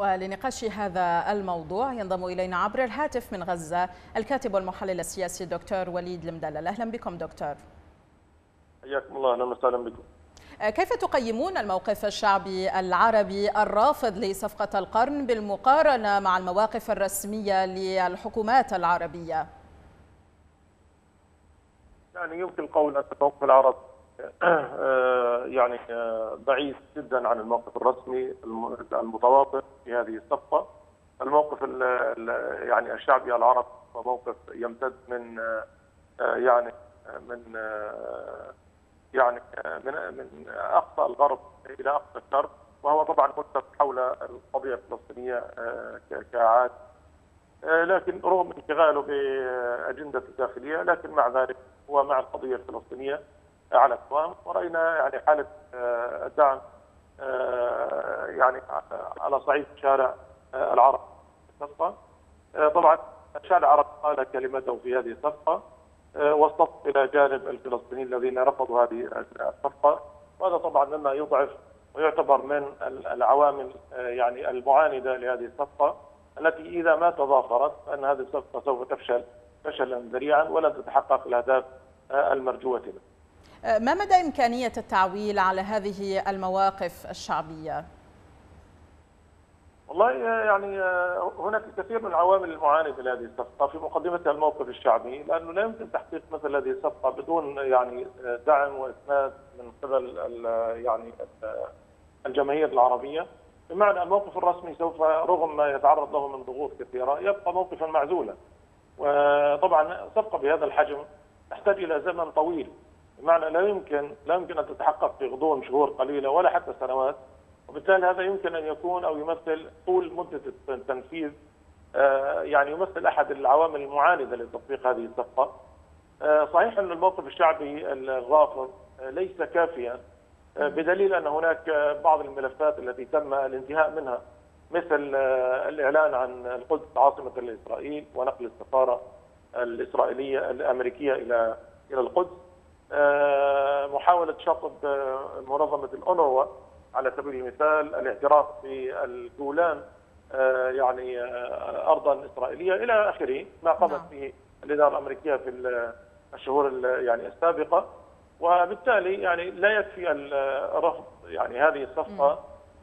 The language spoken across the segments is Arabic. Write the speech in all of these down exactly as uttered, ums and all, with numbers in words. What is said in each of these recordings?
ولنقاش هذا الموضوع ينضم إلينا عبر الهاتف من غزة الكاتب والمحلل السياسي الدكتور وليد المدلل. أهلا بكم دكتور. حياكم الله. أهلا وسهلا بكم. كيف تقيمون الموقف الشعبي العربي الرافض لصفقة القرن بالمقارنة مع المواقف الرسمية للحكومات العربية؟ يعني يمكن القول أن الموقف العربي يعني بعيد جدا عن الموقف الرسمي المتواطئ في هذه الصفقة. الموقف يعني الشعبي العربي هو موقف يمتد من يعني من يعني من من اقصى الغرب الى اقصى الشرق، وهو طبعا متفق حول القضيه الفلسطينيه كعاد، لكن رغم انشغاله باجندته الداخليه لكن مع ذلك هو مع القضيه الفلسطينيه على القوام. وراينا يعني حاله دعم يعني على صعيد الشارع العربي في الصفقه. طبعا الشارع العربي قال كلمته في هذه الصفقه واصطف الى جانب الفلسطينيين الذين رفضوا هذه الصفقه، وهذا طبعا مما يضعف ويعتبر من العوامل يعني المعانده لهذه الصفقه، التي اذا ما تضافرت فان هذه الصفقه سوف تفشل فشلا ذريعا ولن تتحقق الاهداف المرجوه لها. ما مدى امكانيه التعويل على هذه المواقف الشعبيه؟ والله يعني هناك كثير من العوامل المعاندة لهذه الصفقة، في مقدمتها الموقف الشعبي، لأنه لا يمكن تحقيق مثل هذه الصفقة بدون يعني دعم وإسناد من قبل يعني الجماهير العربية. بمعنى الموقف الرسمي سوف رغم ما يتعرض له من ضغوط كثيرة يبقى موقفا معزولا، وطبعا صفقة بهذا الحجم تحتاج إلى زمن طويل، بمعنى لا يمكن لا يمكن أن تتحقق في غضون شهور قليلة ولا حتى سنوات، وبالتالي هذا يمكن ان يكون او يمثل طول مده التنفيذ يعني يمثل احد العوامل المعانده لتطبيق هذه الصفقه. صحيح ان الموقف الشعبي الرافض ليس كافيا، بدليل ان هناك بعض الملفات التي تم الانتهاء منها، مثل الاعلان عن القدس عاصمه لاسرائيل ونقل السفاره الاسرائيليه الامريكيه الى الى القدس، محاوله شطب منظمه الاونروا على سبيل المثال، الاعتراف بالجولان يعني ارضا اسرائيليه الى اخره، ما قامت به الاداره الامريكيه في الشهور يعني السابقه. وبالتالي يعني لا يكفي الرفض يعني هذه الصفقه،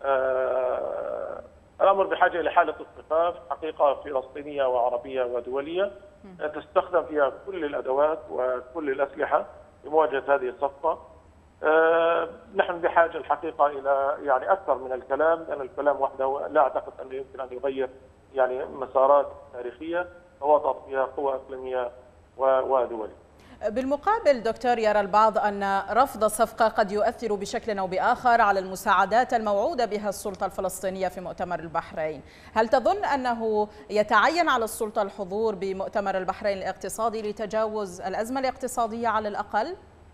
الامر بحاجه الى حاله اصطفاف حقيقه فلسطينيه وعربيه ودوليه تستخدم فيها كل الادوات وكل الاسلحه لمواجهه هذه الصفقه. آه نحن بحاجه الحقيقه الى يعني اكثر من الكلام، لان الكلام وحده لا اعتقد انه يمكن ان يغير يعني مسارات تاريخيه تواطأت فيها قوى اقليميه ودوليه. بالمقابل دكتور، يرى البعض ان رفض الصفقه قد يؤثر بشكل او باخر على المساعدات الموعوده بها السلطه الفلسطينيه في مؤتمر البحرين، هل تظن انه يتعين على السلطه الحضور بمؤتمر البحرين الاقتصادي لتجاوز الازمه الاقتصاديه على الاقل؟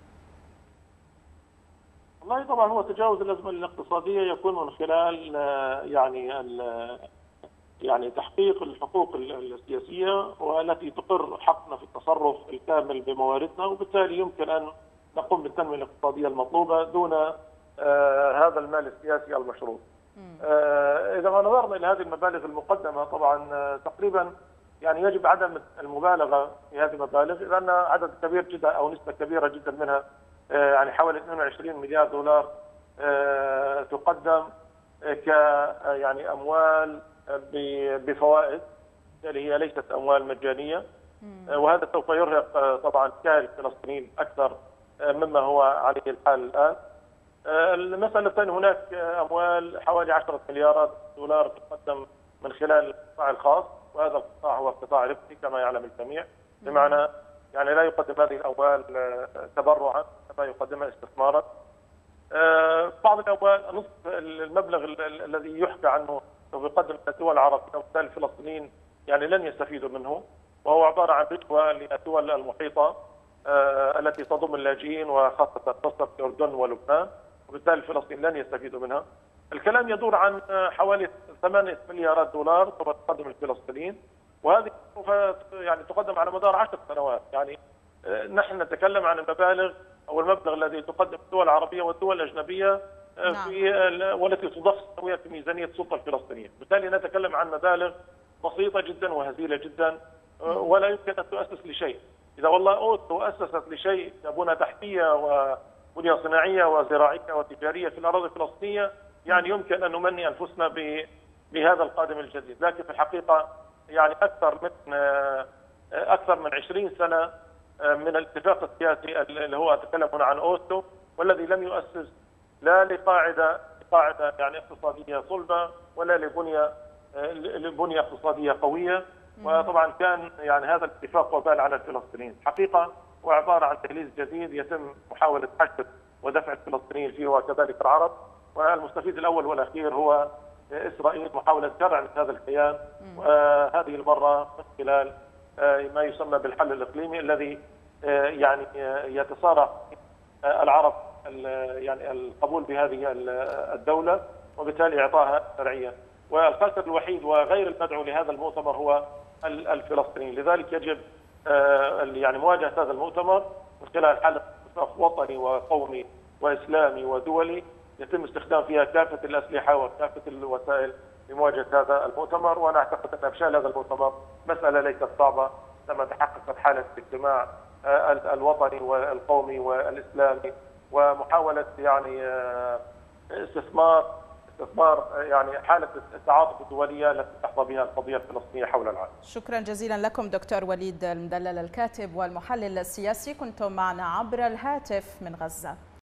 والله طبعا هو تجاوز الازمه الاقتصاديه يكون من خلال يعني يعني تحقيق الحقوق السياسيه والتي تقر حقنا في التصرف الكامل بمواردنا، وبالتالي يمكن ان نقوم بالتنميه الاقتصاديه المطلوبه دون آه هذا المال السياسي المشروط. آه اذا ما نظرنا الى هذه المبالغ المقدمه، طبعا آه تقريبا يعني يجب عدم المبالغه في هذه المبالغ، لان عدد كبير جدا او نسبه كبيره جدا منها يعني حوالي اثنين وعشرين مليار دولار تقدم ك يعني اموال بفوائد، بالتالي هي ليست اموال مجانيه، وهذا سوف يرهق طبعا كاهل الفلسطينيين اكثر مما هو عليه الحال الان. المساله الثانيه، هناك اموال حوالي عشرة مليارات دولار تقدم من خلال القطاع الخاص، وهذا القطاع هو قطاع ربحي كما يعلم الجميع، بمعنى يعني لا يقدم هذه الاموال تبرعا كما يقدمها استثمارا. بعض الاموال نصف المبلغ الذي يحكى عنه سوف يقدم الدول العربيه، وبالتالي الفلسطينيين يعني لن يستفيدوا منه، وهو عباره عن رشوه للدول المحيطه التي تضم اللاجئين وخاصه مصر الاردن ولبنان، وبالتالي الفلسطينيين لن يستفيدوا منها. الكلام يدور عن حوالي ثمانية مليارات دولار سوف تقدم الفلسطينيين، وهذه سوف يعني تقدم على مدار عشر سنوات. يعني نحن نتكلم عن المبالغ او المبلغ الذي تقدم الدول العربيه والدول الاجنبيه في والتي تضخ سنويا في ميزانيه السلطه الفلسطينيه، بالتالي نتكلم عن مبالغ بسيطه جدا وهزيله جدا ولا يمكن ان تؤسس لشيء. اذا والله اوسلو اسست لشيء كبنى تحتيه وبنيه صناعيه وزراعيه وتجاريه في الاراضي الفلسطينيه، يعني يمكن ان نمني انفسنا بهذا القادم الجديد، لكن في الحقيقه يعني اكثر من اكثر من عشرين سنه من الاتفاق السياسي اللي هو اتكلم هنا عن اوسلو، والذي لم يؤسس لا لقاعده قاعده يعني اقتصاديه صلبه ولا لبنيه لبنيه اقتصاديه قويه. وطبعا كان يعني هذا الاتفاق وبال على الفلسطينيين، حقيقه هو عباره عن تهليز جديد يتم محاوله حشد ودفع الفلسطينيين فيه وكذلك العرب، والمستفيد الاول والاخير هو اسرائيل محاوله شرع هذا الكيان، وهذه المره من خلال ما يسمى بالحل الاقليمي الذي يعني يتصارع العرب يعني القبول بهذه الدوله وبالتالي اعطائها شرعيه. والخاسر الوحيد وغير المدعو لهذا المؤتمر هو الفلسطينيين، لذلك يجب يعني مواجهه هذا المؤتمر من خلال حل اتفاق وطني وقومي واسلامي ودولي يتم استخدام فيها كافه الاسلحه وكافه الوسائل لمواجهه هذا المؤتمر. وانا اعتقد ان افشال هذا المؤتمر مساله ليست صعبه لما تحققت حاله الاجتماع الوطني والقومي والاسلامي ومحاوله يعني استثمار استثمار يعني حاله التعاطف الدوليه التي تحظى بها القضيه الفلسطينيه حول العالم. شكرا جزيلا لكم دكتور وليد المدلل الكاتب والمحلل السياسي، كنتم معنا عبر الهاتف من غزه.